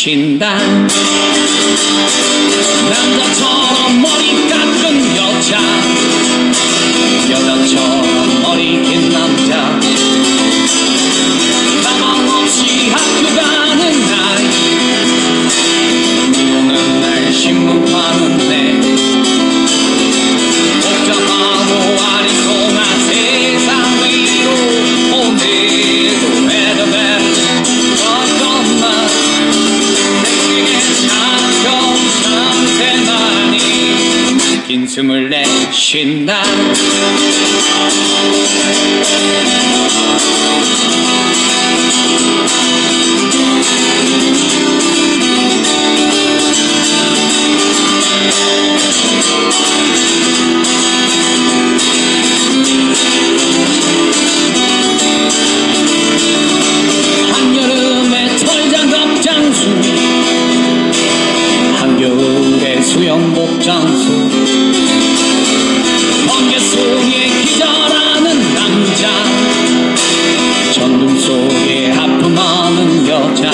내쉰다. 남자처럼 머리 깎은 여자, 여자처럼 머리 긴 남자, 가방 없이 학교 가는 날, 비 오는 날 신문 파는 내, 복잡하고 아리송한 세상 위로 오늘도 헤드밴 걷건만 내게 차가운 참새만이 긴 숨을 내쉰다. 한여름에 털장갑 장수, 한겨울에 수영복 장수, 번개 속에 기절하는 남자, 전등 속에 하품하는 여자,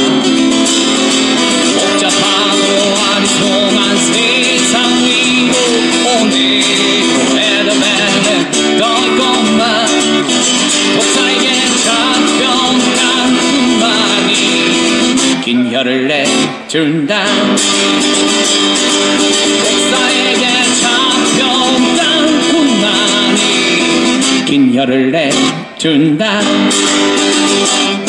복잡하고 아리송한 세상 위로 오늘도 헤드밴드 걷건만 독사에게 잡혀온 깡뿐만이 긴 혀를 내준다. 독사에게 잡혀온 깡뿐만이 긴 혀를 내준다.